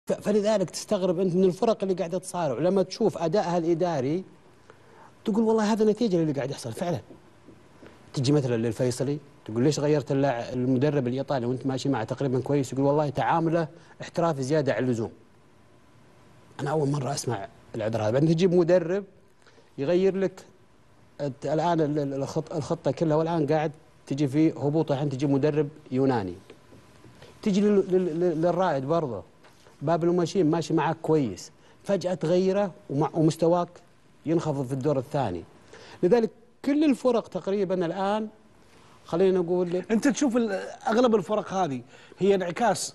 فلذلك تستغرب انت من الفرق اللي قاعده تصارع، ولما تشوف ادائها الاداري تقول والله هذا نتيجه اللي قاعد يحصل فعلا. تجي مثلا للفيصلي تقول ليش غيرت المدرب الايطالي وانت ماشي معه تقريبا كويس، يقول والله تعامله احترافي زياده عن اللزوم. انا اول مره اسمع العذر هذا. بعدين تجيب مدرب يغير لك الان الخطه كلها، والان قاعد تجي في هبوط الحين، تجيب مدرب يوناني. تجي للرائد برضه باب الماشين ماشي معك كويس، فجاه تغيره ومستواك ينخفض في الدور الثاني. لذلك كل الفرق تقريبا الان، خلينا نقول لك انت تشوف اغلب الفرق هذه هي انعكاس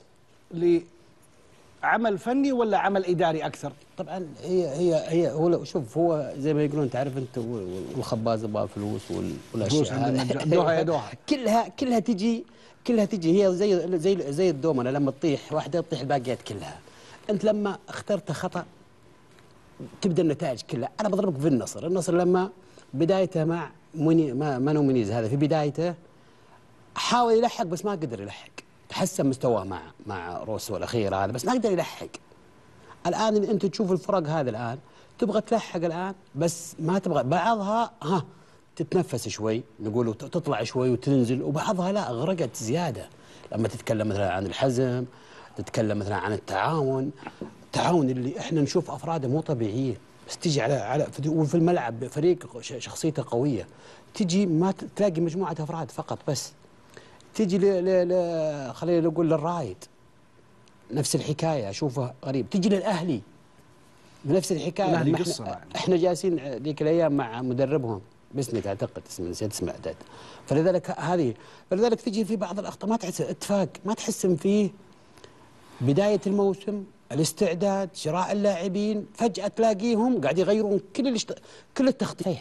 لعمل فني ولا عمل اداري اكثر؟ طبعا هي هو شوف، هو زي ما يقولون تعرف انت، والخباز يبغى فلوس والاشياء هذه دوها يا دوها كلها تجي هي زي الدومنه، لما تطيح واحده تطيح الباقيات كلها. انت لما اخترت خطا تبدا النتائج كلها. انا بضربك في النصر لما بدايته مع مانو منيز هذا، في بدايته حاول يلحق بس ما قدر يلحق، تحسن مستواه مع روسو الاخير هذا، بس ما قدر يلحق. الان انت تشوف الفرق هذه الان تبغى تلحق الان، بس ما تبغى. بعضها تتنفس شوي نقول تطلع شوي وتنزل، وبعضها لا غرقت زياده. لما تتكلم مثلا عن الحزم، تتكلم مثلا عن التعاون اللي احنا نشوف افراده مو طبيعيين، بس تجي على وفي الملعب فريق شخصيته قويه، تجي ما تلاقي مجموعه افراد فقط بس. تجي خلينا نقول للرايد نفس الحكايه، اشوفه غريب. تجي للاهلي نفس الحكايه. احنا جالسين ذيك الايام مع مدربهم بسنك اعتقد اسمه، نسيت اسمه اعداد. فلذلك تجي في بعض الاخطاء ما تحس اتفاق، ما تحسن فيه بدايه الموسم، الاستعداد، شراء اللاعبين، فجاه تلاقيهم قاعد يغيرون كل التخطيط.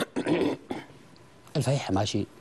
الفيحة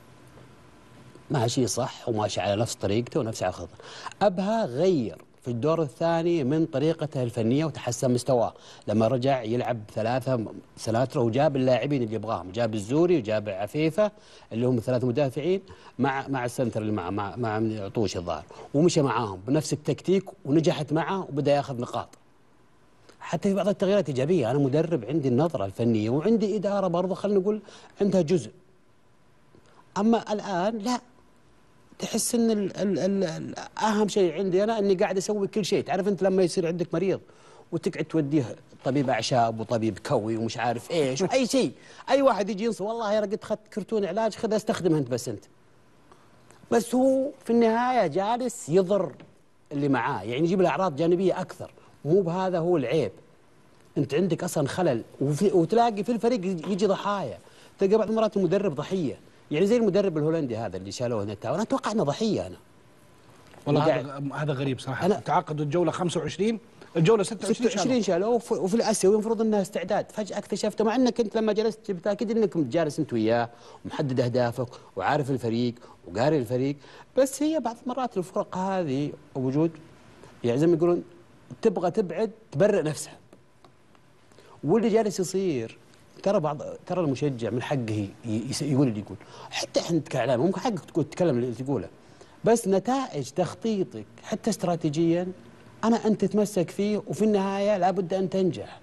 ماشي صح، وماشي على نفس طريقته ونفس على خطه. ابها غير في الدور الثاني من طريقته الفنيه وتحسن مستواه، لما رجع يلعب ثلاثه وجاب اللاعبين اللي يبغاهم، جاب الزوري وجاب عفيفه اللي هم ثلاث مدافعين مع السنتر اللي مع عطوش الظاهر، ومشى معاهم بنفس التكتيك ونجحت معه وبدا ياخذ نقاط. حتى في بعض التغييرات ايجابيه. انا مدرب عندي النظره الفنيه وعندي اداره برضه خلينا نقول عندها جزء. اما الان لا، تحس ان اهم شيء عندي انا اني قاعد اسوي كل شيء. تعرف انت لما يصير عندك مريض وتقعد توديه طبيب اعشاب وطبيب كوي ومش عارف ايش واي شيء، اي واحد يجي ينصب والله انا قد اخذت كرتون علاج خذ استخدمه انت بس هو في النهايه جالس يضر اللي معاه، يعني يجيب له اعراض جانبيه اكثر. مو بهذا هو العيب، انت عندك اصلا خلل. وتلاقي في الفريق يجي ضحايا، تلقى بعض المرات المدرب ضحيه، يعني زي المدرب الهولندي هذا اللي شالوه نتاو، انا اتوقع انه ضحيه. انا والله هذا غريب صراحه. تعاقدوا الجوله 25، الجوله 26 شالوه، وفي الاسيوي المفروض انها استعداد، فجاه اكتشفته. مع انك انت لما جلست بالتاكيد انك جالس انت وياه ومحدد اهدافك وعارف الفريق وقاري الفريق، بس هي بعض المرات الفرق هذه وجود يعني زي ما يقولون تبغى تبعد تبرئ نفسها. واللي جالس يصير ترى المشجع من حقه يقول اللي يقول، حتى احنا كاعلام ممكن حقك تتكلم اللي تقوله، بس نتائج تخطيطك حتى استراتيجيا انت تتمسك فيه، وفي النهايه لابد ان تنجح.